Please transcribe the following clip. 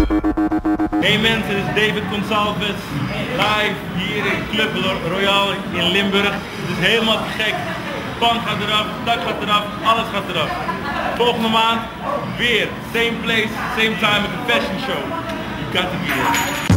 Hey mensen, dit is David Gonsalves, live hier in Club Royal in Limburg. Het is helemaal te gek. Pan gaat eraf, dak gaat eraf, alles gaat eraf. Volgende maand weer, same place, same time met de fashion show. You got to be there.